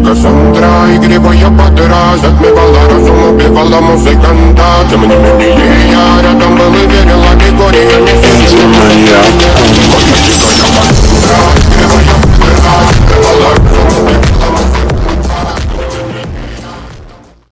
Кассандра, игривая подра, затмевала разум, убивала музыканта. Тем не менее я рядом был и верила, и горе я не сидела.